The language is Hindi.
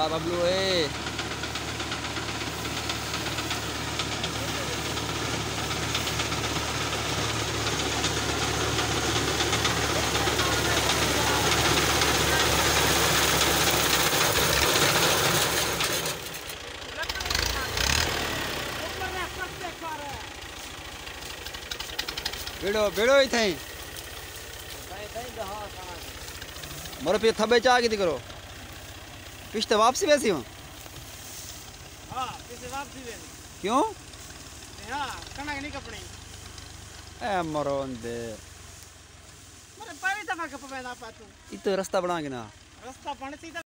हाँ बबलू ए बेड़ो बेड़ो ही थे मोर पे थबे चा की करो पिछते वापसी वैसी हो हां पिछते वापसी वे क्यों हां कणक नहीं कपनी ए मरोंदे मरे पारी दफा कप में ना पातू इतो रास्ता बना के ना रास्ता पणती